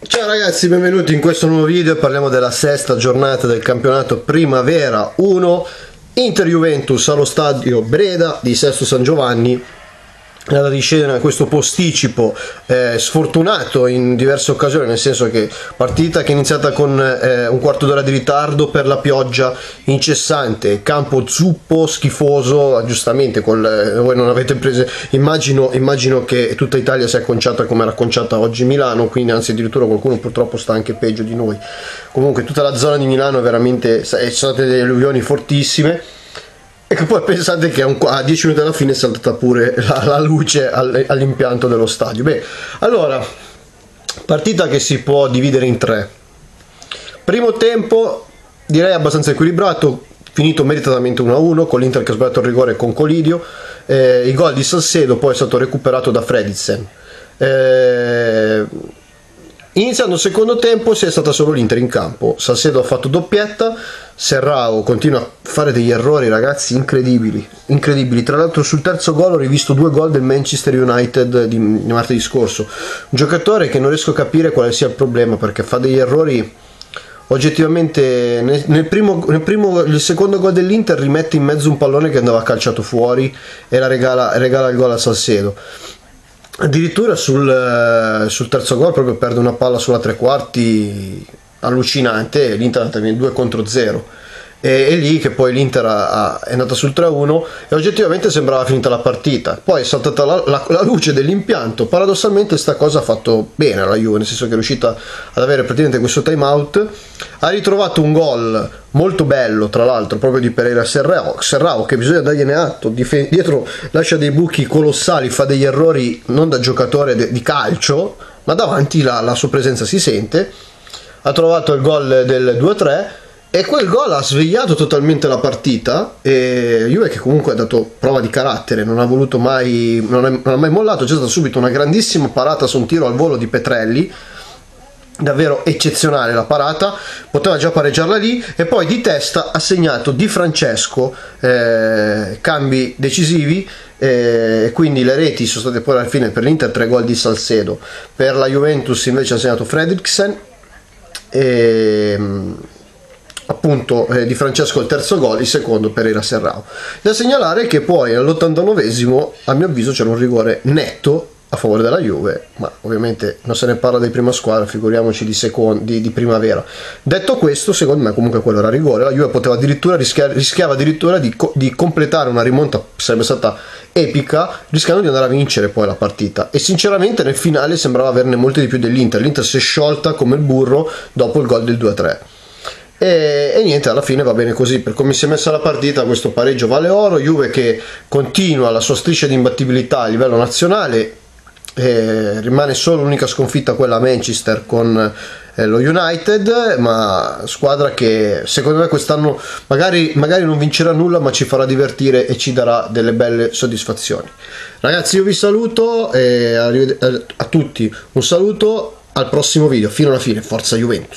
Ciao ragazzi, benvenuti in questo nuovo video. Parliamo della sesta giornata del campionato Primavera 1, Inter-Juventus allo stadio Breda di Sesto San Giovanni. La discesa questo posticipo sfortunato in diverse occasioni, nel senso che partita che è iniziata con un quarto d'ora di ritardo per la pioggia incessante, campo zuppo, schifoso, giustamente voi non avete preso, immagino che tutta Italia sia acconciata come era acconciata oggi Milano, quindi anzi addirittura qualcuno purtroppo sta anche peggio di noi. Comunque tutta la zona di Milano veramente sono state delle alluvioni fortissime. E che poi pensate che a 10 minuti alla fine è saltata pure la luce all'impianto dello stadio. Beh, allora, partita che si può dividere in tre. Primo tempo, direi abbastanza equilibrato, finito meritatamente 1-1, con l'Inter che ha sbagliato il rigore con Colidio. Il gol di Salcedo poi è stato recuperato da Fredriksen. Iniziando il secondo tempo si è stata solo l'Inter in campo. Salcedo ha fatto doppietta, Serrao continua a fare degli errori, ragazzi, incredibili. Tra l'altro sul terzo gol ho rivisto 2 gol del Manchester United di martedì scorso. Un giocatore che non riesco a capire quale sia il problema, perché fa degli errori oggettivamente. Il secondo gol dell'Inter rimette in mezzo un pallone che andava calciato fuori e regala il gol a Salcedo. Addirittura sul terzo gol proprio perde una palla sulla tre quarti allucinante, l'Inter è andata in 2-0 e lì che poi l'Inter è andata sul 3-1 e oggettivamente sembrava finita la partita. Poi è saltata la luce dell'impianto. Paradossalmente sta cosa ha fatto bene la Juve, nel senso che è riuscita ad avere praticamente questo time out, ha ritrovato un gol molto bello tra l'altro proprio di Pereira Serrao, che bisogna dargliene atto, dietro lascia dei buchi colossali, fa degli errori non da giocatore di calcio, ma davanti la sua presenza si sente. Ha trovato il gol del 2-3 e quel gol ha svegliato totalmente la partita, e Juve che comunque ha dato prova di carattere, non ha mai mollato. C'è stata subito una grandissima parata su un tiro al volo di Petrelli, davvero eccezionale la parata, poteva già pareggiarla lì, e poi di testa ha segnato Di Francesco, cambi decisivi, quindi le reti sono state poi alla fine per l'Inter 3 gol di Salcedo, per la Juventus invece ha segnato Fredriksen appunto Di Francesco il terzo gol, il secondo Pereira Serrao. Da segnalare che poi all'89esimo a mio avviso c'era un rigore netto a favore della Juve, ma ovviamente non se ne parla di prima squadra, figuriamoci di primavera. Detto questo, secondo me comunque quello era rigore. La Juve poteva addirittura rischiava addirittura di completare una rimonta, sarebbe stata epica, rischiando di andare a vincere poi la partita, e sinceramente nel finale sembrava averne molte di più dell'Inter. L'Inter si è sciolta come il burro dopo il gol del 2-3. E niente, alla fine va bene così. Per come si è messa la partita, questo pareggio vale oro. Juve che continua la sua striscia di imbattibilità a livello nazionale, rimane solo l'unica sconfitta, quella a Manchester con lo United, ma squadra che secondo me quest'anno magari non vincerà nulla, ma ci farà divertire e ci darà delle belle soddisfazioni. Ragazzi, io vi saluto e a tutti un saluto, al prossimo video, fino alla fine, forza Juventus.